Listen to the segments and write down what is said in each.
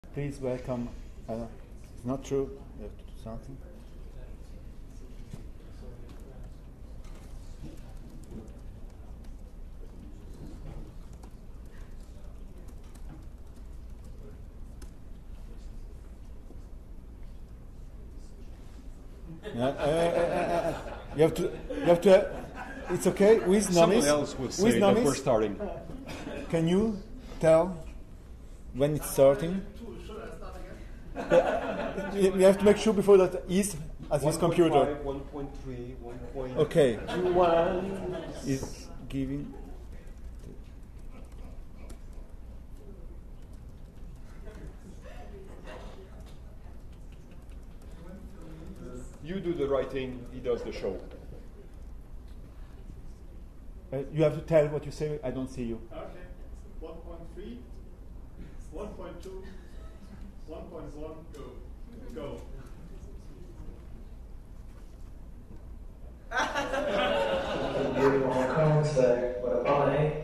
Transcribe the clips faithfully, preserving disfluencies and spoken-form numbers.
Please welcome. Uh, it's not true. You have to do something. Yeah, uh, uh, uh, uh, you have to. You have to. Uh, it's okay. With Someone Nomis. else would say With that Nomis, we're starting. Can you tell when it's starting? Uh, you you have to make sure before that is at his computer. one point three, one point Okay. one. Is giving. You do the writing, he does the show. Uh, you have to tell what you say. I don't see you. Okay. one point three, one point two, one point one, go. Go. Beautiful Hong Kong, so what a bye.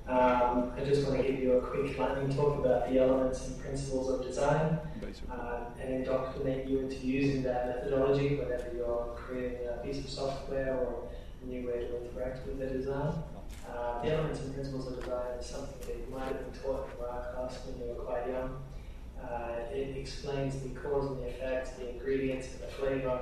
Um, I just want to give you a quick lightning talk about the elements and principles of design uh, and indoctrinate you into using that methodology whenever you're creating a piece of software or a new way to interact with the design. Uh, the elements and principles of design is something that you might have been taught in our class when you were quite young. Uh, it explains the cause and the effect, the ingredients and the flavor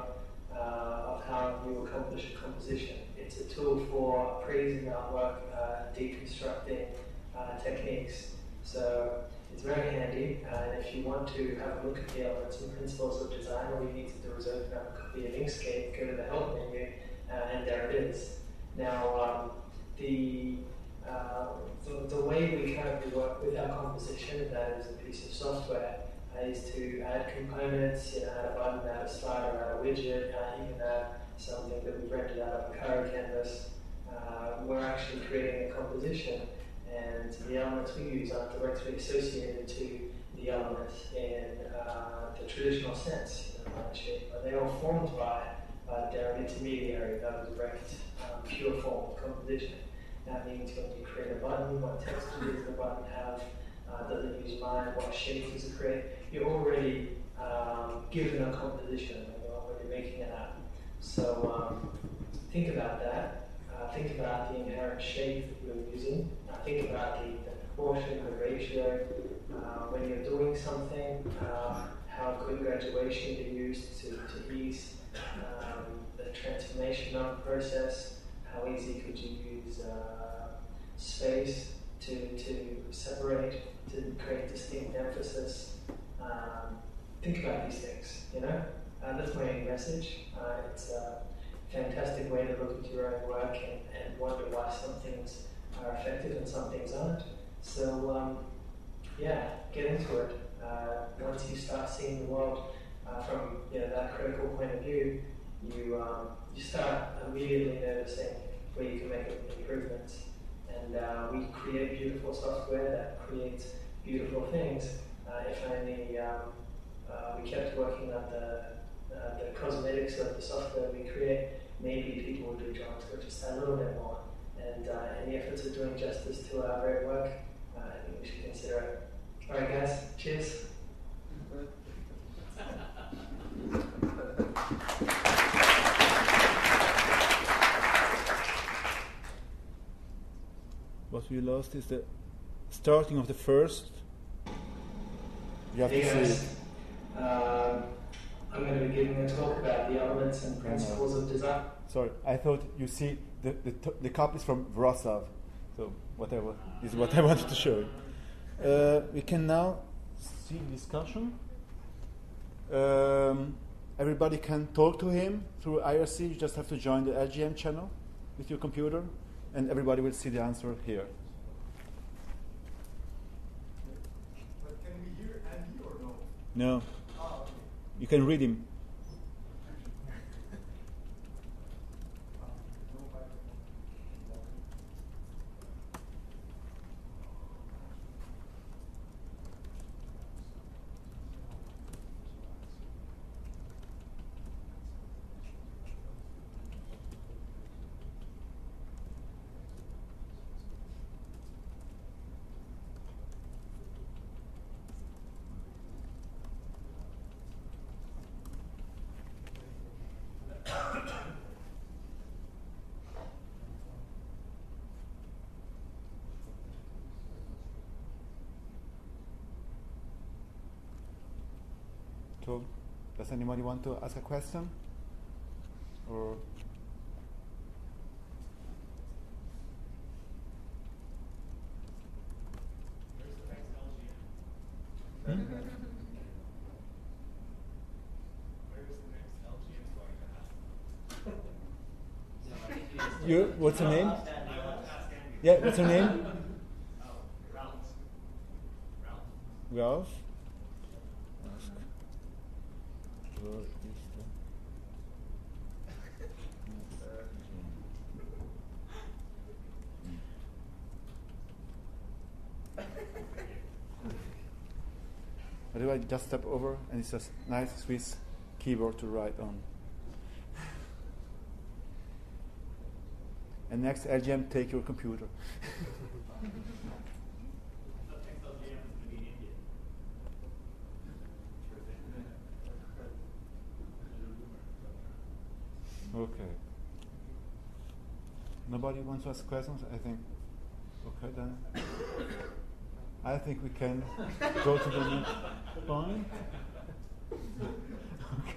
uh, of how you accomplish a composition. It's a tool for appraising artwork, uh, deconstructing uh, techniques. So it's very handy, uh, and if you want to have a look at the elements and principles of design, all you need to do is open up a copy of Inkscape, go to the help menu, uh, and there it is. Now, um, the, uh, the the way we currently work with our composition, that is a piece of software, uh, is to add components, you know, add a button, add a slider, add a widget, uh, even add something that we've rendered out of a code canvas. Uh, we're actually creating a composition, and the elements we use aren't directly associated to the element in uh, the traditional sense, you know, line shape, but they are formed by uh, their intermediary, that direct, um, pure form of composition. That means when you create a button, what texture does the button have? Uh, does it use line? What shape does it create? You're already um, given a composition, and you're already making an app. So um, think about that. Uh, think about the inherent shape that you're using. Uh, think about the, the proportion, the ratio. Uh, when you're doing something, uh, how could graduation be used to, to ease um, the transformation of the process? How easy could you use uh, space to, to separate, to create distinct emphasis? Um, think about these things, you know? Uh, that's my main message. Uh, it's a fantastic way to look at your own work and, and wonder why some things are effective and some things aren't. So, um, yeah, get into it. Uh, once you start seeing the world uh, from you know, that critical point of view, you um, you start immediately noticing where you can make improvements. And uh, we create beautiful software that creates beautiful things. Uh, if only um, uh, we kept working on the Uh, the cosmetics of the software we create, maybe people would be drawn to it just a little bit more. And uh, in the efforts of doing justice to our great work, uh, I think we should consider it. All right, guys, cheers. What we lost is the starting of the first. You have Hey to guys, see. um, I'm going to be giving a talk about the elements and principles of design. Sorry, I thought you see the the, t- the cup is from Wrocław, so whatever is what I wanted to show you. Uh, we can now see discussion. Um, everybody can talk to him through I R C. You just have to join the L G M channel with your computer, and everybody will see the answer here. But can we hear Andy or no? No, Ah, okay. you can read him. So, does anybody want to ask a question? Or hmm? You, what's your name? Yeah, what's your name? Ralph. Ask. Where is the Otherwise, just step over, and it's a nice Swiss keyboard to write on. And next, L G M, take your computer. Okay. Nobody wants to ask questions? I think. Okay, then. I think we can go to the next point. Okay.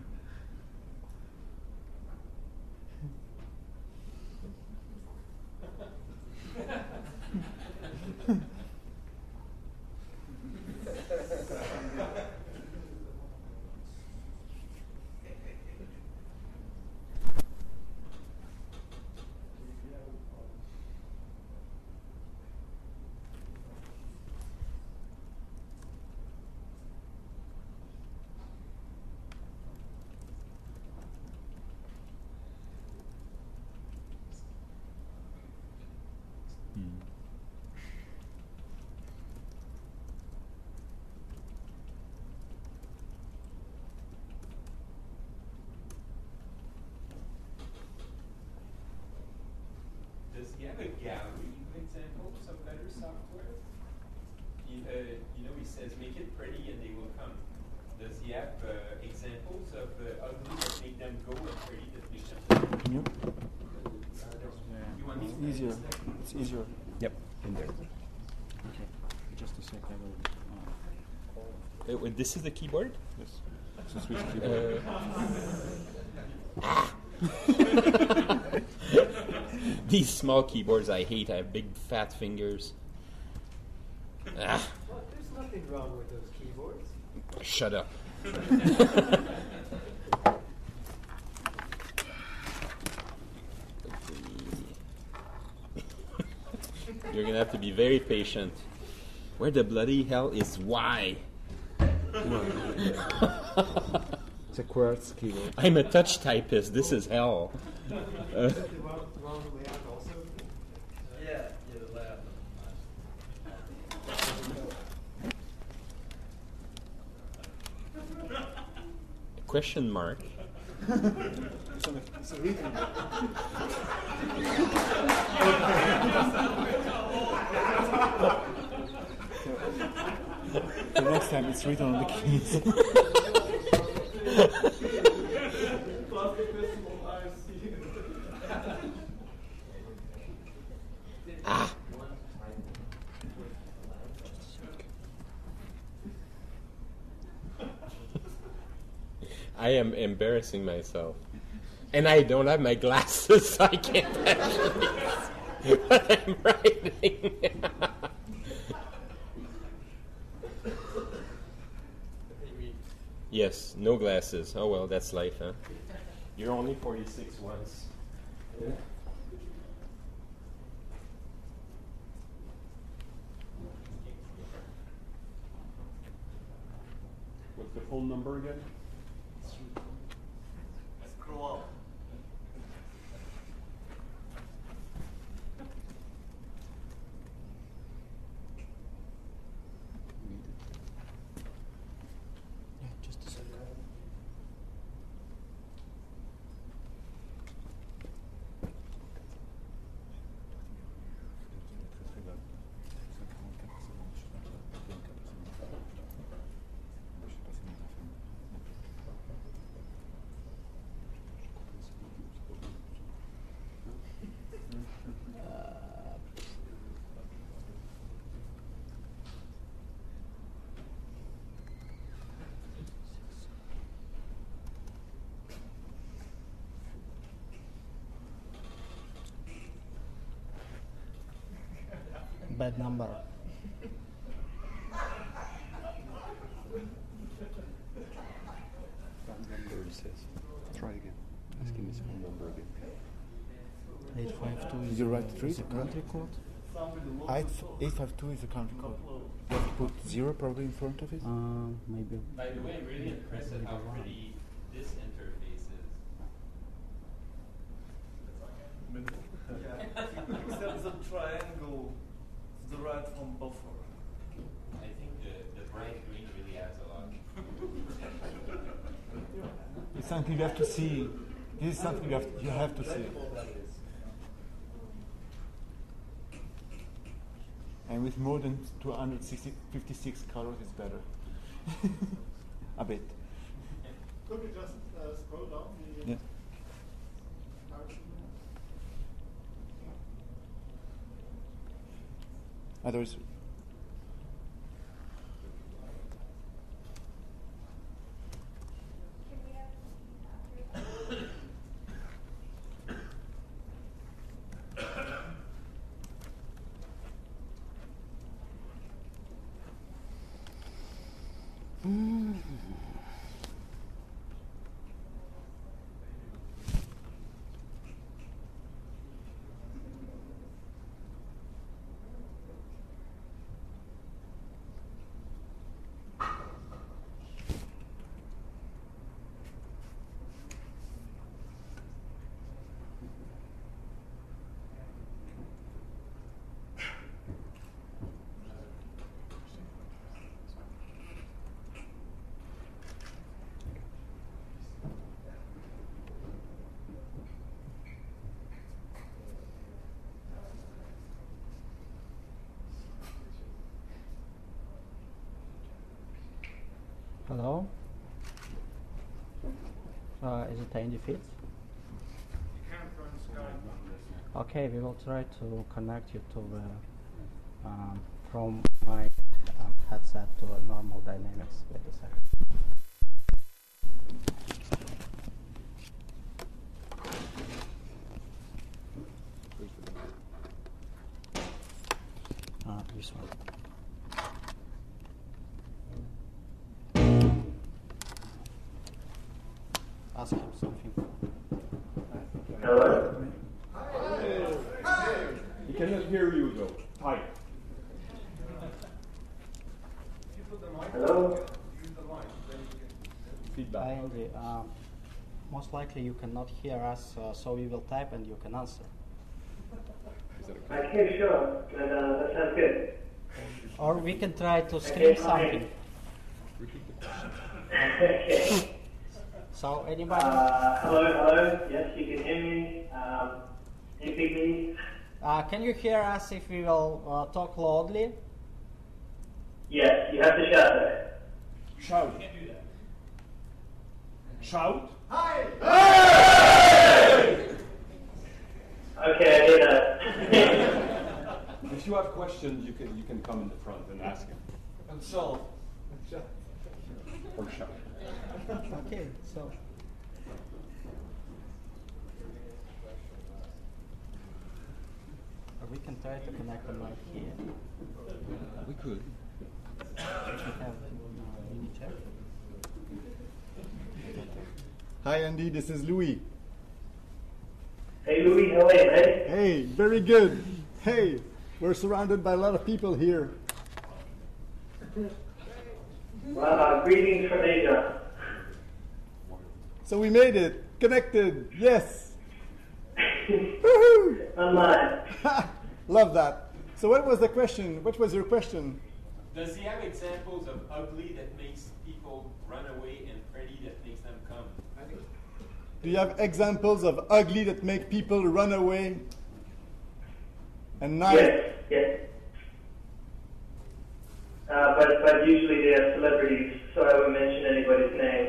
Does he have a gallery of examples of better software? He, uh, you know, he says make it pretty and they will come. Does he have uh, examples of uh, ugly that make them go and pretty that make them? Can you? You want me It's to easier. It's easier. Yep, in there. Okay, just a sec. I will. Uh, wait, this is the keyboard? Yes. It's a Swiss keyboard. Uh, These small keyboards I hate. I have big fat fingers. Ah. Well, there's nothing wrong with those keyboards. Shut up. You're gonna have to be very patient. Where the bloody hell is Y? It's a quartz keyboard. I'm a touch typist. This is hell. Uh, Is it the wrong, wrong layout also? Yeah, yeah, the layout. question mark. It's a, it's a reading. The next time it's written on the keys. Ah. I am embarrassing myself. And I don't have my glasses, so I can't actually see what I'm writing. Yes, no glasses. Oh well, that's life, huh? You're only forty-six once. Yeah. What's the phone number again? Scroll up. Yeah, just a second. bad number. That number he says. Try again. Ask him his phone number again. eight five two is, Did you write uh, three? is a country code. eight five two is a country code. You have to put zero probably in front of it. Uh, maybe. By the way, I'm really impressed at how pretty this interface is. Yeah. There's a triangle to the right from buffer. I think the, the bright green really adds a lot. It's something you have to see. This is something you have you have to see. And with more than two hundred fifty-six colors, it's better. A bit. Could we just uh, scroll down the Yeah. Others. Hello? Uh, is it Andy Fitz? You can't run Skype. Okay, we will try to connect you to the, um, from my um, headset to a normal dynamics. Wait a second. Uh, this one. Ask him something. Hello? He cannot hear you though. Hi. Hello? Feedback. Hi, Andy. Um, most likely you cannot hear us, uh, so we will type and you can answer. Okay, sure. That, uh, that sounds good. Or we can try to scream fine. something. Okay. So, anybody? Uh, hello, hello. Yes, you can hear me. Um, typically. Uh, can you hear us if we will uh, talk loudly? Yes, you have to shout though. Shout. You can't do that. Shout. Okay, I hear that. If you have questions, you can you can come in the front and ask him. And so, Or shout. Okay, so. Or we can try to connect the mic here. We could. We have uh, mini check. Hi Andy, this is Louis. Hey Louis, how are you, mate? Hey, very good. Hey, we're surrounded by a lot of people here. Well, uh, greetings from Asia. So we made it. Connected. Yes. Woohoo! Online. Love that. So what was the question? What was your question? Does he have examples of ugly that makes people run away and pretty that makes them come? Do you have examples of ugly that make people run away? And nice? Yes, yes. Uh, but, but usually they are celebrities, so I won't mention anybody's name.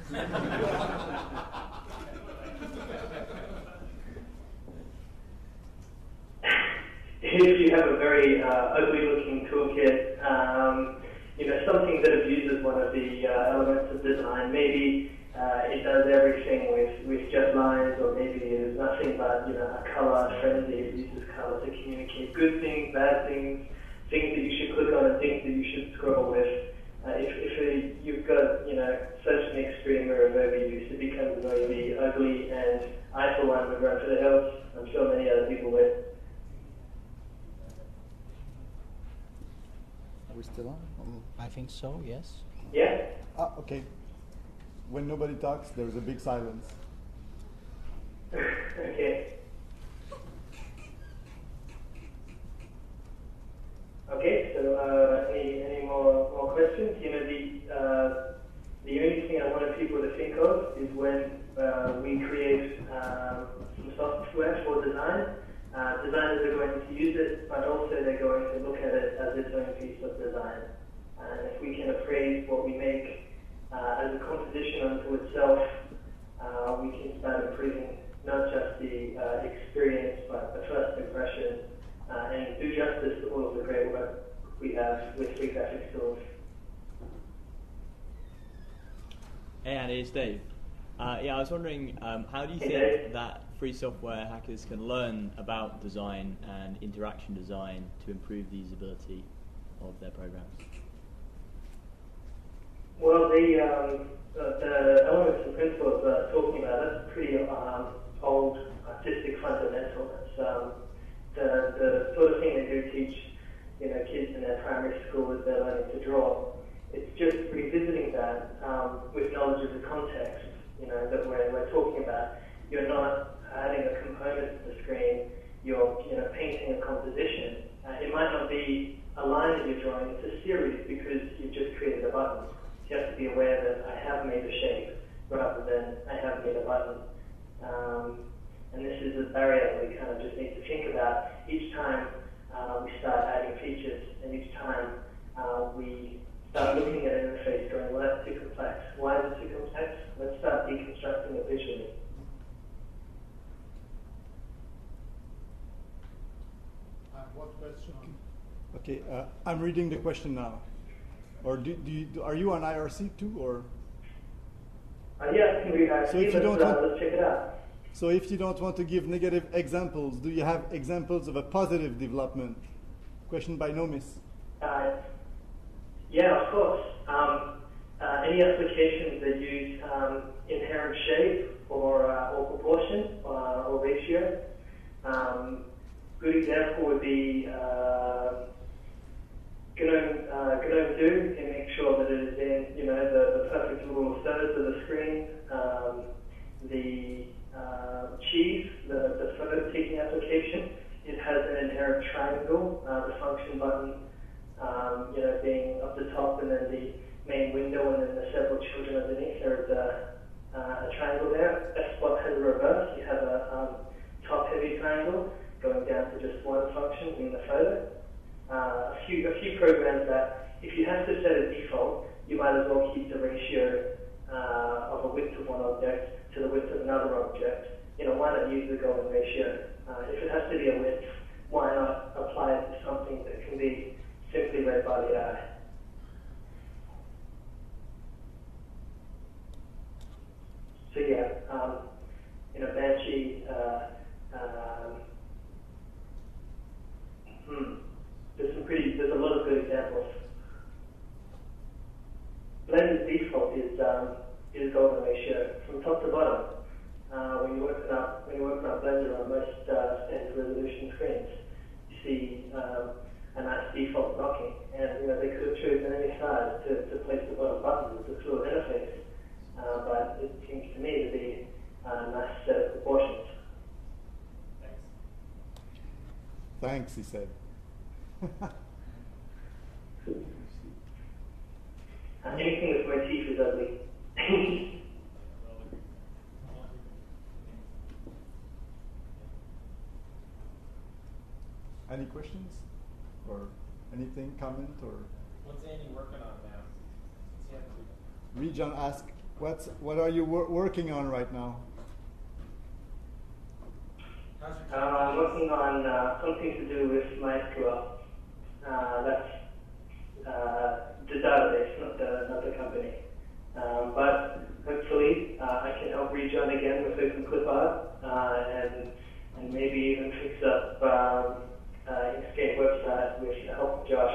If you have a very uh, ugly-looking toolkit, um, you know, something that abuses one of the uh, elements of design, maybe uh, it does everything with, with just lines, or maybe it is nothing but, you know, a color frenzy. It uses color to communicate good things, bad things. things that you should click on and things that you should scroll with. Uh, if if uh, you've got, you know, such an extreme or movie use, it becomes really ugly, and I, for one, would run for the hills. I'm sure many other people would. Are we still on? Um, I think so, yes. Yeah? Ah, okay. When nobody talks, there's a big silence. Okay. Okay, so uh, any, any more, more questions? You know, the, uh, the only thing I wanted people to think of is when uh, we create um, some software for design, uh, designers are going to use it, but also they're going to look at it as its own piece of design. And if we can appraise what we make uh, as a composition unto itself, uh, we can start improving not just the uh, experience, but the first impression, uh, and do justice to all of the great work we have with free graphics tools. Hey Andy, it's Dave. Uh, yeah, I was wondering, um, how do you Hey, think Dave. that free software hackers can learn about design and interaction design to improve the usability of their programs? Well, the, um, uh, the elements and principles that I'm talking about, that's pretty um, old artistic fundamental. It's um, the, the sort of thing they do teach, you know, kids in their primary school as they're learning to draw. It's just revisiting that um, with knowledge of the context, you know, that we're, we're talking about. You're not adding a component to the screen, you're, you know, painting a composition. Uh, it might not be a line that you're drawing, it's a series because you've just created a button. You have to be aware that I have made a shape rather than I have made a button. Um, and this is a barrier that we kind of just need to think about each time uh, we start adding features, and each time uh, we start looking at an interface going, well, that's too complex. Why is it too complex? Let's start deconstructing it visually. Uh, what question? Okay, uh, I'm reading the question now. Or do, do you, do, are you on I R C too, or? Uh, yeah, I can read I R C. So if you let's, don't uh, want- let's check it out. So if you don't want to give negative examples, do you have examples of a positive development? Question by Nomis. Uh, yeah, of course. Um, uh, any applications that use um, inherent shape or, uh, or proportion uh, or ratio. Um, good example would be uh, GNOME, uh, GNOME two, and make sure that it is in, you know, the, the perfect little thirds of the screen. Um, the uh, Cheese, the, the photo-taking application, it has an inherent triangle, uh, the function button, um, you know, being up the top, and then the main window, and then the several children underneath. There's a, uh, a triangle there. F-Spot has a reverse. You have a um, top-heavy triangle going down to just one function in the photo. Uh, a few a few programs that if you have to set a default, you might as well keep the ratio uh, of a width of one object to the width of another object. You know, why not use the golden ratio? Uh, if it has to be a width, why not apply it to something that can be simply read by the eye? So yeah, um, you know, Banshee. Uh, um, hmm. There's some pretty, there's a lot of good examples. Blender's default is um, is golden ratio from top to bottom. Uh, when you open up when you open up Blender on most uh, standard resolution screens, you see um, a nice default docking, and you know they could have chosen any size to, to place the bottom button with the fluid interface, uh, but it seems to me to be a nice set of proportions. Thanks, he said. Uh, anything with motif is ugly. Any questions? Or anything, comment, or? What's Andy working on now? What's he up to? Region asked, what's, what are you wor- working on right now? How's Uh, your I'm working on uh, something to do with MySQL. Uh, that's uh, the database, not the, not the company. Um, but hopefully uh, I can help Rejoin again with open clip art uh, and, and maybe even fix up um, uh, Inkscape website with the help of Josh.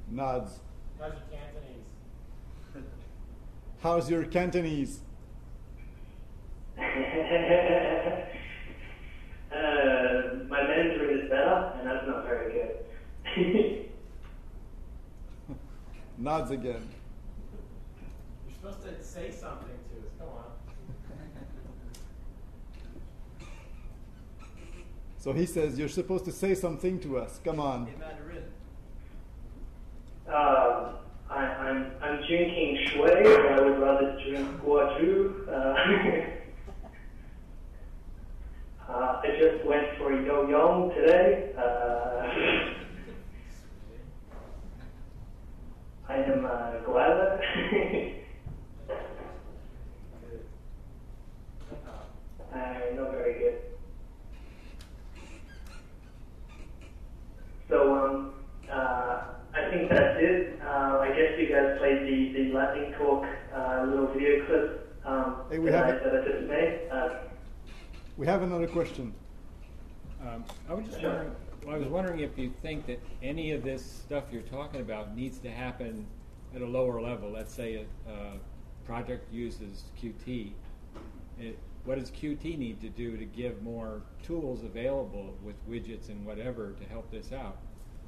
Nods. How's your Cantonese? How's your Cantonese? uh, my Mandarin is better, and that's not very good. Nods again. You're supposed to say something to us. Come on. So he says, you're supposed to say something to us. Come on. In Mandarin. Uh, I, I'm I'm drinking shui, but I would rather drink guazhu. Uh, uh, I just went for a yo-yong today. Uh, I am uh, glad. uh, not very good. So um, uh, I think that's it. Uh, I guess you guys played the, the lightning talk uh, little video clip um, Hey, we that, I, have that I just made. Uh, We have another question. Um, I was just wondering. Well, I was wondering if you think that any of this stuff you're talking about needs to happen at a lower level. Let's say a, a project uses Qt. It, what does Qt need to do to give more tools available with widgets and whatever to help this out?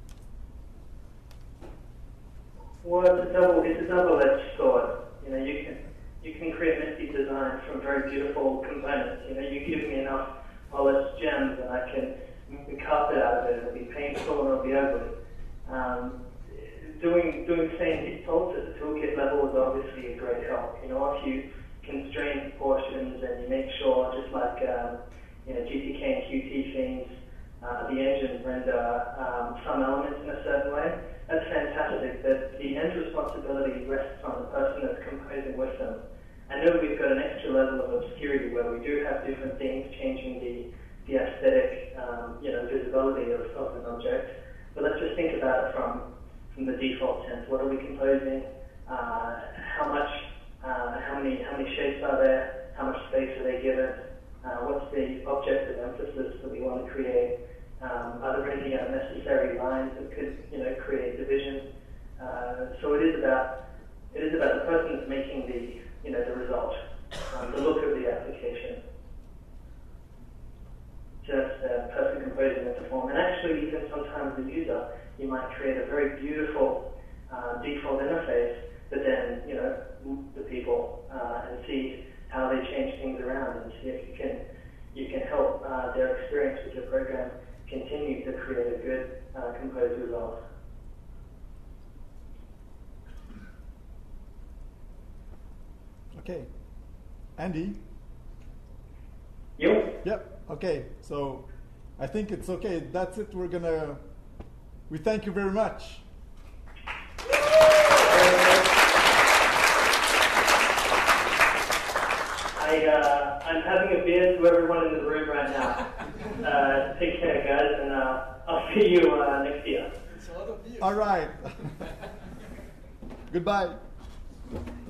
Well, it's a double, it's a double-edged sword. You know, you can you can create messy designs from very beautiful components. You know, you give me enough polished gems, and I can make a carpet out of it. It'll be painful and it'll be ugly. Um, doing doing same defaults at the toolkit level is obviously a great help. You know, if you constrain proportions and you make sure, just like um, you know, G T K and Qt themes, uh, the engine render um, some elements in a certain way. That's fantastic, but the end responsibility rests on the person that's composing with them. I know we've got an extra level of obscurity where we do have different things changing the, the aesthetic, um, you know, visibility of, of an object, but let's just think about it from, from the default sense. What are we composing? Uh, how much, uh, how many, how many shapes are there? How much space are they given? Uh, what's the object of emphasis that we want to create? Um, are there any unnecessary lines that could, you know, create division? Uh, so it is about it is about the person that's making the, you know, the result, um, the look of the application. Just the person composing the form, and actually even sometimes the user, you might create a very beautiful uh, default interface, but then, you know, the people uh, and see how they change things around and see if you can you can help uh, their experience with your program continue to create a good uh, composed result. Okay. Andy? Yep. Yep. Okay. So I think it's okay. That's it. We're going to... We thank you very much. I, uh, I'm having a beer to everyone in the room right now. Uh, take care, guys, and uh, I'll see you uh, next year. All right. Goodbye.